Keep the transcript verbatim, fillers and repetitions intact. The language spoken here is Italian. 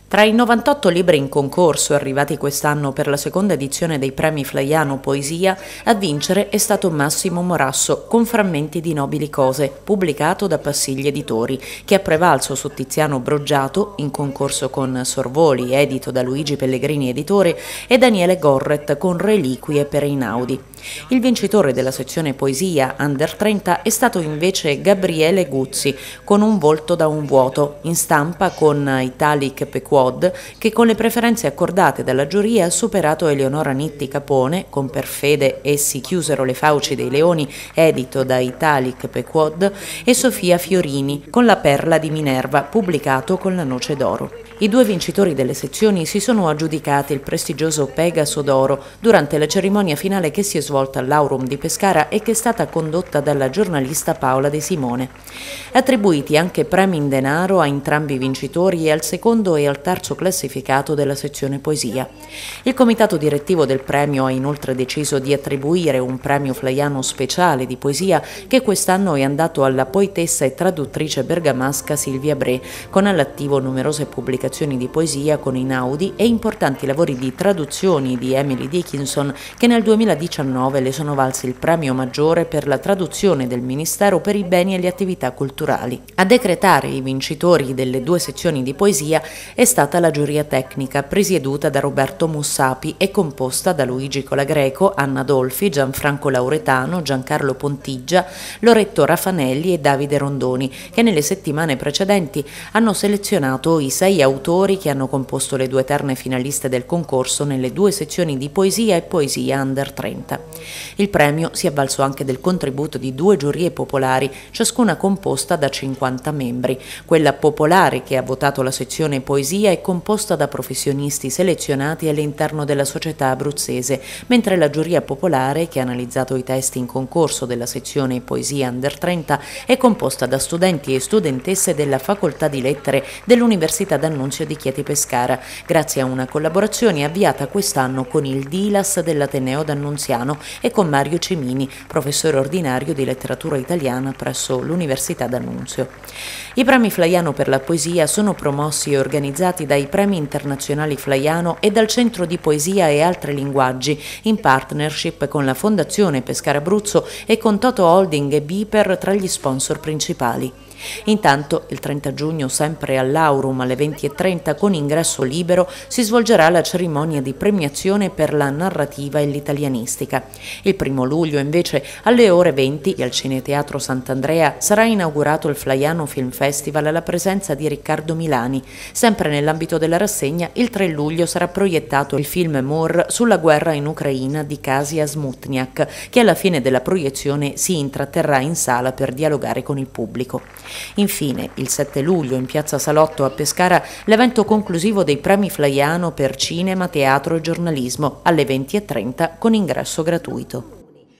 Tra i novantotto libri in concorso arrivati quest'anno per la seconda edizione dei premi Flaiano Poesia, a vincere è stato Massimo Morasso con Frammenti di nobili cose, pubblicato da Passigli Editori, che ha prevalso su Tiziano Broggiato in concorso con Sorvoli, edito da Luigi Pellegrini Editore, e Daniele Gorret con Reliquie per Einaudi. Il vincitore della sezione Poesia Under trenta è stato invece Gabriele Guzzi con Un volto da un vuoto, in stampa con Italic Pequod, che con le preferenze accordate dalla giuria ha superato Eleonora Nitti Capone con Per fede essi chiusero le fauci dei leoni, edito da Italic Pequod, e Sofia Fiorini con La perla di Minerva, pubblicato con La noce d'oro. I due vincitori delle sezioni si sono aggiudicati il prestigioso Pegaso d'Oro durante la cerimonia finale che si è svolta all'Aurum di Pescara e che è stata condotta dalla giornalista Paola De Simone. Attribuiti anche premi in denaro a entrambi i vincitori e al secondo e al terzo classificato della sezione Poesia. Il comitato direttivo del premio ha inoltre deciso di attribuire un premio Flaiano speciale di poesia che quest'anno è andato alla poetessa e traduttrice bergamasca Silvia Bre, con all'attivo numerose pubblicazioni di poesia con Einaudi e importanti lavori di traduzioni di Emily Dickinson, che nel duemiladiciannove le sono valsi il premio maggiore per la traduzione del Ministero per i beni e le attività culturali. A decretare i vincitori delle due sezioni di poesia è stata la giuria tecnica, presieduta da Roberto Mussapi e composta da Luigi Colagreco, Anna Dolfi, Gianfranco Lauretano, Giancarlo Pontigia, Loretto Raffanelli e Davide Rondoni, che nelle settimane precedenti hanno selezionato i sei autori che hanno composto le due eterne finaliste del concorso nelle due sezioni di poesia e poesia Under trenta. Il premio si è avvalso anche del contributo di due giurie popolari, ciascuna composta da cinquanta membri. Quella popolare, che ha votato la sezione poesia, è composta da professionisti selezionati all'interno della società abruzzese, mentre la giuria popolare, che ha analizzato i testi in concorso della sezione poesia Under trenta, è composta da studenti e studentesse della Facoltà di Lettere dell'Università d'Annunzio di Chieti Pescara, grazie a una collaborazione avviata quest'anno con il D I L A S dell'Ateneo D'Annunziano e con Mario Cimini, professore ordinario di letteratura italiana presso l'Università d'Annunzio. I premi Flaiano per la poesia sono promossi e organizzati dai Premi Internazionali Flaiano e dal Centro di Poesia e Altri Linguaggi, in partnership con la Fondazione Pescara Abruzzo e con Toto Holding e Biper tra gli sponsor principali. Intanto, il trenta giugno, sempre all'Aurum alle venti e trenta, con ingresso libero, si svolgerà la cerimonia di premiazione per la narrativa e l'italianistica. Il primo luglio, invece, alle ore venti, al Cineteatro Sant'Andrea, sarà inaugurato il Flaiano Film Festival alla presenza di Riccardo Milani. Sempre nell'ambito della rassegna, il tre luglio sarà proiettato il film Mur sulla guerra in Ucraina di Kasia Smutniak, che alla fine della proiezione si intratterrà in sala per dialogare con il pubblico. Infine, il sette luglio in Piazza Salotto a Pescara, l'evento conclusivo dei premi Flaiano per cinema, teatro e giornalismo alle venti e trenta con ingresso gratuito.